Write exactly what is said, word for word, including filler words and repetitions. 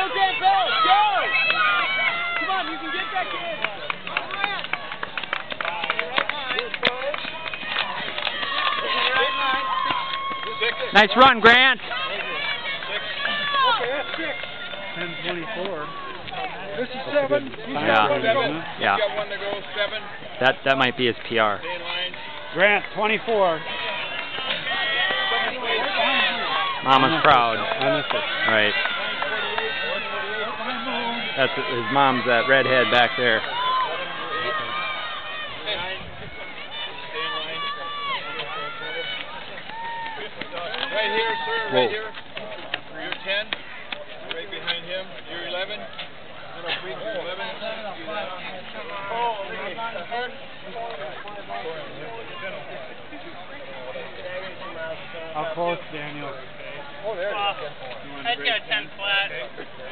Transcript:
Grant, go! Go! Come on, you can get back in. Nice run, Grant. Okay, that's six. ten twenty-four. This is seven. He's Yeah. got one to go. Yeah. He's got one to go, seven. That that might be his P R. Stay in line. Grant, twenty-four. Mama's proud. I missed it. Right. That's his mom's that redhead back there. Right here, sir, Whoa. right here. You're ten. Right behind him. You're eleven. No, no, please, you're eleven. How close, Daniel? Oh, there it is. I'd go ten flat.